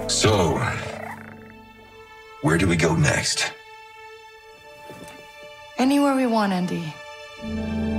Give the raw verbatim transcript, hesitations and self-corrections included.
So, where do we go next? Anywhere we want, Andy.